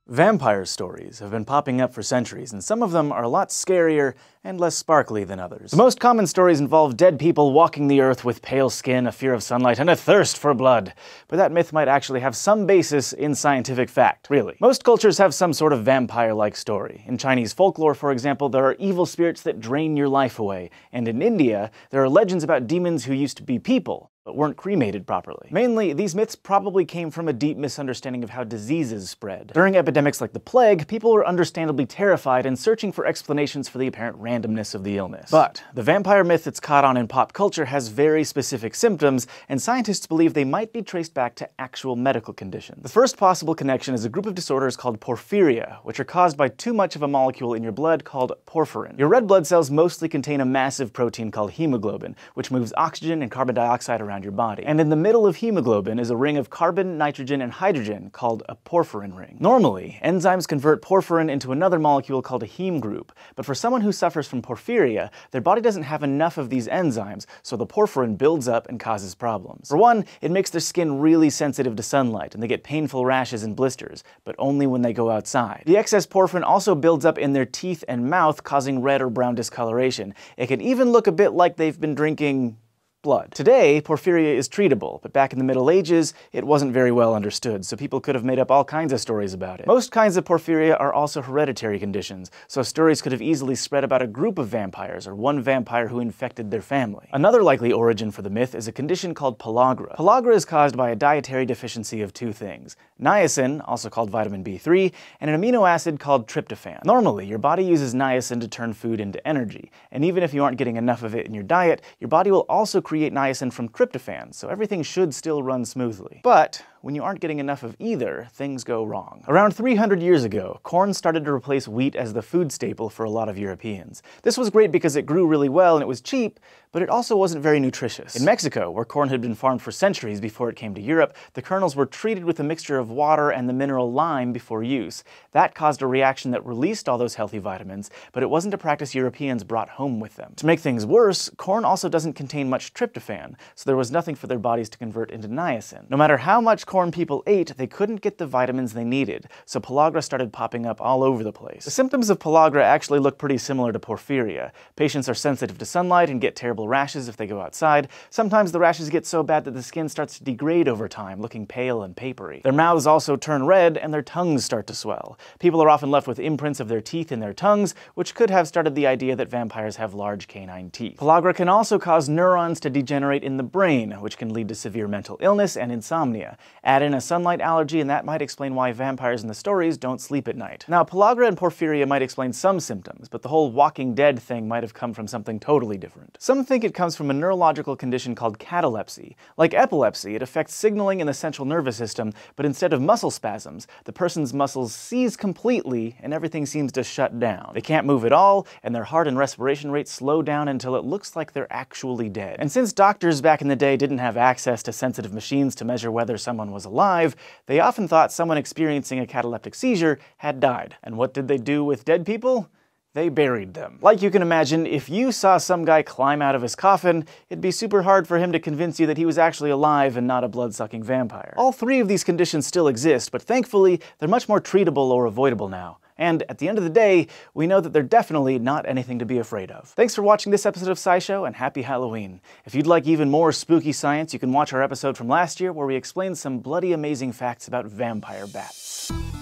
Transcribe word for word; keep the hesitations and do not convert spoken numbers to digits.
Vampire stories have been popping up for centuries, and some of them are a lot scarier and less sparkly than others. The most common stories involve dead people walking the earth with pale skin, a fear of sunlight, and a thirst for blood. But that myth might actually have some basis in scientific fact, really. Most cultures have some sort of vampire-like story. In Chinese folklore, for example, there are evil spirits that drain your life away. And in India, there are legends about demons who used to be people, but weren't cremated properly. Mainly, these myths probably came from a deep misunderstanding of how diseases spread. During epidemics like the plague, people were understandably terrified and searching for explanations for the apparent randomness of the illness. But the vampire myth that's caught on in pop culture has very specific symptoms, and scientists believe they might be traced back to actual medical conditions. The first possible connection is a group of disorders called porphyria, which are caused by too much of a molecule in your blood called porphyrin. Your red blood cells mostly contain a massive protein called hemoglobin, which moves oxygen and carbon dioxide around your body. And in the middle of hemoglobin is a ring of carbon, nitrogen, and hydrogen called a porphyrin ring. Normally, enzymes convert porphyrin into another molecule called a heme group, but for someone who suffers from porphyria, their body doesn't have enough of these enzymes, so the porphyrin builds up and causes problems. For one, it makes their skin really sensitive to sunlight, and they get painful rashes and blisters, but only when they go outside. The excess porphyrin also builds up in their teeth and mouth, causing red or brown discoloration. It can even look a bit like they've been drinking blood. Today, porphyria is treatable, but back in the Middle Ages, it wasn't very well understood, so people could have made up all kinds of stories about it. Most kinds of porphyria are also hereditary conditions, so stories could have easily spread about a group of vampires or one vampire who infected their family. Another likely origin for the myth is a condition called pellagra. Pellagra is caused by a dietary deficiency of two things: niacin, also called vitamin B three, and an amino acid called tryptophan. Normally, your body uses niacin to turn food into energy, and even if you aren't getting enough of it in your diet, your body will also create niacin from tryptophan, so everything should still run smoothly. But when you aren't getting enough of either, things go wrong. Around three hundred years ago, corn started to replace wheat as the food staple for a lot of Europeans. This was great because it grew really well and it was cheap, but it also wasn't very nutritious. In Mexico, where corn had been farmed for centuries before it came to Europe, the kernels were treated with a mixture of water and the mineral lime before use. That caused a reaction that released all those healthy vitamins, but it wasn't a practice Europeans brought home with them. To make things worse, corn also doesn't contain much tryptophan, so there was nothing for their bodies to convert into niacin. No matter how much corn people ate, they couldn't get the vitamins they needed, so pellagra started popping up all over the place. The symptoms of pellagra actually look pretty similar to porphyria. Patients are sensitive to sunlight and get terrible rashes if they go outside. Sometimes the rashes get so bad that the skin starts to degrade over time, looking pale and papery. Their mouths also turn red and their tongues start to swell. People are often left with imprints of their teeth in their tongues, which could have started the idea that vampires have large canine teeth. Pellagra can also cause neurons to degenerate in the brain, which can lead to severe mental illness and insomnia. Add in a sunlight allergy and that might explain why vampires in the stories don't sleep at night. Now, pellagra and porphyria might explain some symptoms, but the whole Walking Dead thing might have come from something totally different. Some think it comes from a neurological condition called catalepsy. Like epilepsy, it affects signaling in the central nervous system, but instead of muscle spasms, the person's muscles seize completely and everything seems to shut down. They can't move at all, and their heart and respiration rates slow down until it looks like they're actually dead. And since doctors back in the day didn't have access to sensitive machines to measure whether someone was alive, they often thought someone experiencing a cataleptic seizure had died. And what did they do with dead people? They buried them. Like you can imagine, if you saw some guy climb out of his coffin, it'd be super hard for him to convince you that he was actually alive and not a blood-sucking vampire. All three of these conditions still exist, but thankfully, they're much more treatable or avoidable now. And at the end of the day, we know that they're definitely not anything to be afraid of. Thanks for watching this episode of SciShow, and happy Halloween. If you'd like even more spooky science, you can watch our episode from last year where we explained some bloody amazing facts about vampire bats.